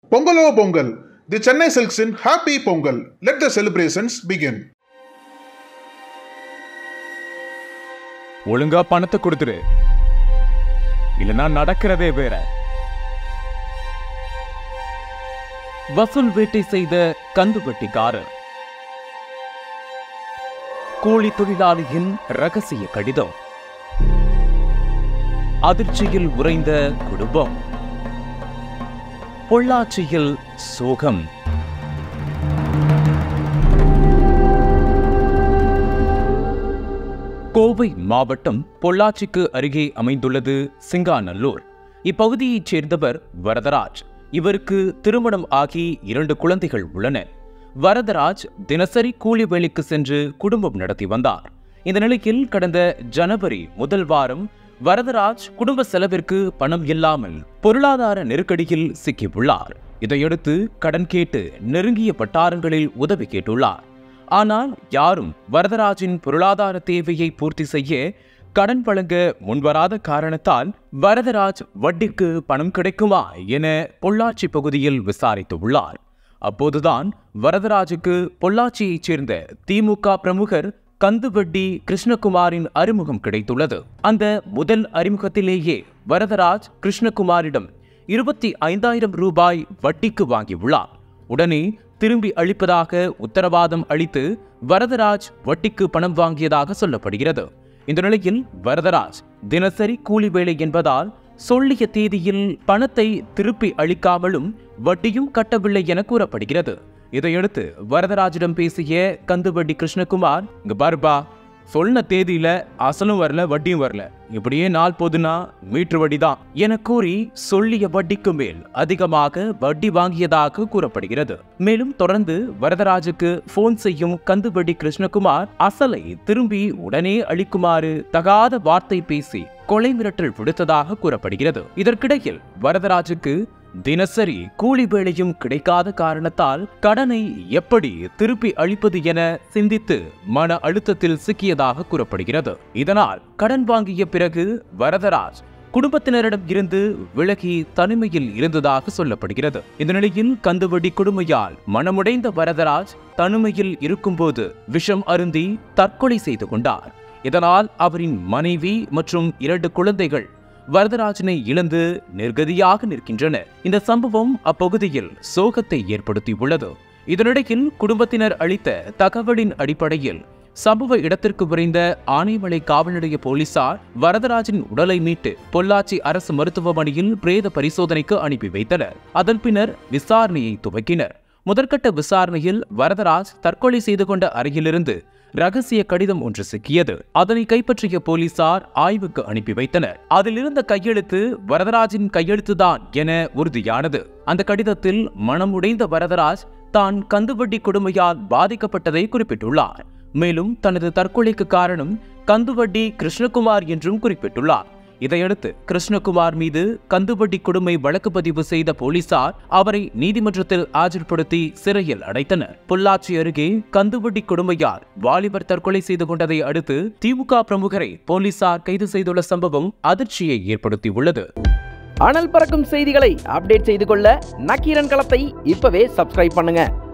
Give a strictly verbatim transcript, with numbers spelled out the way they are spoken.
Pongalo Pongal, the Chennai Silks in Happy Pongal. Let the celebrations begin. ஒழுங்கா பணத்தை கொடுத்துரு, இல்லனா நடக்கிறதே வேற. வசூல் வேட்டை செய்த கந்துவட்டிக்காரர். கூலி தொழிலாளியின் ரகசிய கடிதம். அதிர்ச்சியில் உறைந்த குடும்பம். பொள்ளாச்சியில் சோகம். கோவை மாவட்டம் பொள்ளாச்சிக்கு அருகே அமைந்துள்ளது சிங்காநல்லூர். இப்பகுதியைச் சேர்ந்தவர் வரதராஜ். இவருக்கு திருமணம் ஆகி இரண்டு குழந்தைகள் உள்ளன. வரதராஜ் தினசரி கூலி வேலைக்கு சென்று குடும்பம் நடத்தி வந்தார். இந்த நிலையில் கடந்த ஜனவரி முதல் வாரம் வரதராஜ் குடும்ப செலவிற்கு பணம் இல்லாமல் பொருளாதார நெருக்கடியில் சிக்கியுள்ளார். இதையடுத்து கடன் கேட்டு நெருங்கிய வட்டாரங்களில் உதவி கேட்டுள்ளார். ஆனால் யாரும் வரதராஜின் பொருளாதார தேவையை பூர்த்தி செய்ய கடன் வழங்க முன்வராத காரணத்தால் வரதராஜ் வட்டிக்கு பணம் கிடைக்குமா என பொள்ளாச்சி பகுதியில் விசாரித்துள்ளார். அப்போதுதான் வரதராஜுக்கு பொள்ளாச்சியைச் சேர்ந்த திமுக பிரமுகர் கந்துவட்டி கிருஷ்ணகுமாரின் அறிமுகம் கிடைத்துள்ளது. அந்த முதல் அறிமுகத்திலேயே வரதராஜ் கிருஷ்ணகுமாரிடம் இருபத்தி ஐந்தாயிரம் ரூபாய் வட்டிக்கு வாங்கியுள்ளார். உடனே திரும்பி அளிப்பதாக உத்தரவாதம் அளித்து வரதராஜ் வட்டிக்கு பணம் வாங்கியதாக சொல்லப்படுகிறது. இந்த நிலையில் வரதராஜ் தினசரி கூலி வேலை என்பதால் சொல்லிய தேதியில் பணத்தை திருப்பி அளிக்காமலும் வட்டியும் கட்டவில்லை என கூறப்படுகிறது. இதையடுத்து வரதராஜிடம் பேசிய கந்துவட்டி கிருஷ்ணகுமார், இங்க பாருப்பா, சொன்ன தேதியில அசலும் வரல வட்டியும் வரல, இப்படியே நாள் போதுனா மீட்டர் வட்டி தான் என கூறி சொல்லிய வட்டிக்கு மேல் அதிகமாக வட்டி வாங்கியதாக கூறப்படுகிறது. மேலும் தொடர்ந்து வரதராஜுக்கு போன் செய்யும் கந்துவட்டி கிருஷ்ணகுமார் அசலை திரும்பி உடனே அளிக்குமாறு தகாத வார்த்தை பேசி கொலை மிரட்டல் விடுத்ததாக கூறப்படுகிறது. இதற்கிடையில் வரதராஜுக்கு தினசரி கூலி வேலையும் கிடைக்காத காரணத்தால் கடனை எப்படி திருப்பி அளிப்பது என சிந்தித்து மன அழுத்தத்தில் சிக்கியதாக கூறப்படுகிறது. இதனால் கடன் வாங்கிய பிறகு வரதராஜ் குடும்பத்தினரிடம் இருந்து விலகி தனிமையில் இருந்ததாக சொல்லப்படுகிறது. இந்த நிலையில் கந்துவட்டி கொடுமையால் மனமுடைந்த வரதராஜ் தனிமையில் இருக்கும்போது விஷம் அருந்தி தற்கொலை செய்து கொண்டார். இதனால் அவரின் மனைவி மற்றும் இரண்டு குழந்தைகள் வரதராஜனை இழந்து நிர்கதியாக நிற்கின்றனர். இந்த சம்பவம் அப்பகுதியில் சோகத்தை ஏற்படுத்தியுள்ளது. இதனிடையில் குடும்பத்தினர் அளித்த தகவலின் அடிப்படையில் சம்பவ இடத்திற்கு விரைந்த ஆனைமலை காவல் நிலைய போலீசார் வரதராஜின் உடலை மீட்டு பொள்ளாச்சி அரசு மருத்துவமனையில் பிரேத பரிசோதனைக்கு அனுப்பி வைத்தனர். அதன் பின்னர் விசாரணையை துவக்கினர். முதற்கட்ட விசாரணையில் வரதராஜ் தற்கொலை செய்து கொண்ட அறையிலிருந்து ரகசிய கடிதம் ஒன்று சிக்கியது. அதனை கைப்பற்றிய போலீசார் ஆய்வுக்கு அனுப்பி வைத்தனர். அதில் இருந்த கையெழுத்து வரதராஜின் கையெழுத்துதான் என உறுதியானது. அந்த கடிதத்தில் மனமுடைந்த வரதராஜ் தான் கந்துவட்டி கொடுமையால் பாதிக்கப்பட்டதை குறிப்பிட்டுள்ளார். மேலும் தனது தற்கொலைக்கு காரணம் கந்துவட்டி கிருஷ்ணகுமார் என்றும் குறிப்பிட்டுள்ளார். இதையடுத்து கிருஷ்ணகுமார் மீது கந்துவட்டி கொடுமை வழக்கு பதிவு செய்த போலீசார் அவரை நீதிமன்றத்தில் ஆஜர்படுத்தி சிறையில் அடைத்தனர். பொள்ளாச்சி அருகே கந்துவட்டி கொடுமையால் வாலிபர் தற்கொலை செய்து கொண்டதை அடுத்து திமுக பிரமுகரை போலீசார் கைது செய்துள்ள சம்பவம் அதிர்ச்சியை ஏற்படுத்தியுள்ளது. அனல் பறக்கும் செய்திகளை அப்டேட் செய்து கொள்ள நக்கீரன் களத்தை இப்பவே சப்ஸ்கிரைப் பண்ணுங்க.